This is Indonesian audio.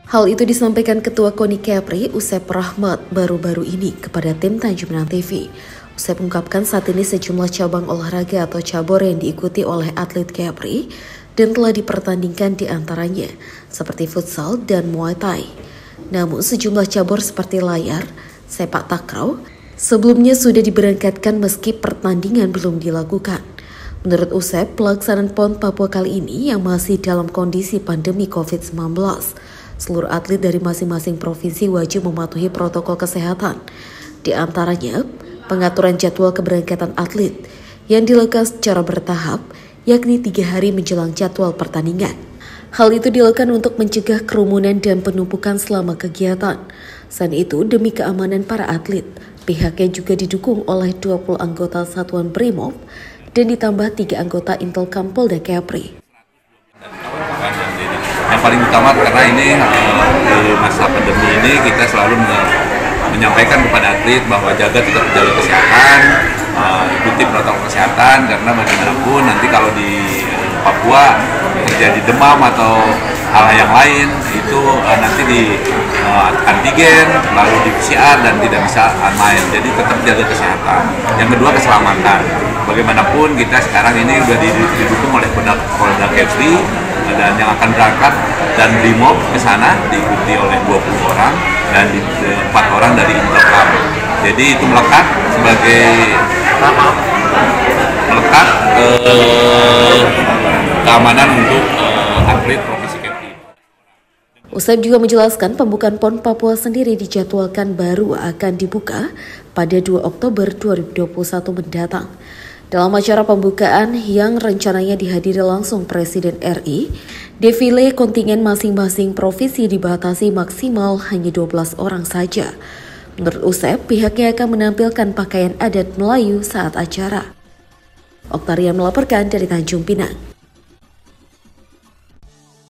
Hal itu disampaikan Ketua KONI Kepri, Usep Rahmat, baru-baru ini kepada tim Tanjung Pinang TV. Usep mengungkapkan saat ini sejumlah cabang olahraga atau cabur yang diikuti oleh atlet Kepri dan telah dipertandingkan di antaranya, seperti futsal dan Muay Thai. Namun sejumlah cabur seperti layar, sepak takraw, sebelumnya sudah diberangkatkan meski pertandingan belum dilakukan. Menurut Usep, pelaksanaan PON Papua kali ini yang masih dalam kondisi pandemi COVID-19, seluruh atlet dari masing-masing provinsi wajib mematuhi protokol kesehatan. Di antaranya, pengaturan jadwal keberangkatan atlet yang dilakukan secara bertahap, yakni 3 hari menjelang jadwal pertandingan. Hal itu dilakukan untuk mencegah kerumunan dan penumpukan selama kegiatan. Selain itu, demi keamanan para atlet, pihaknya juga didukung oleh 20 anggota Satuan Brimob dan ditambah 3 anggota Intelkam Polda Kepri. Yang paling utama karena ini di masa pandemi ini kita selalu menyampaikan kepada atlet bahwa tetap jaga kesehatan, ikuti protokol kesehatan, karena bagaimanapun nanti kalau di Papua terjadi demam atau hal yang lain itu nanti di antigen lalu di PCR dan tidak bisa main. Jadi tetap jaga kesehatan. Yang kedua, keselamatan. Bagaimanapun kita sekarang ini sudah didukung oleh Polda Kepri dan yang akan berangkat dan Brimob ke sana diikuti oleh 20 orang dan 4 orang dari Intelkam. Jadi itu melekat sebagai keamanan untuk atlet Provinsi Kepri. Usep juga menjelaskan pembukaan PON Papua sendiri dijadwalkan baru akan dibuka pada 2 Oktober 2021 mendatang. Dalam acara pembukaan yang rencananya dihadiri langsung Presiden RI, defile kontingen masing-masing provinsi dibatasi maksimal hanya 12 orang saja. Menurut Usep, pihaknya akan menampilkan pakaian adat Melayu saat acara. Oktaria melaporkan dari Tanjung Pinang.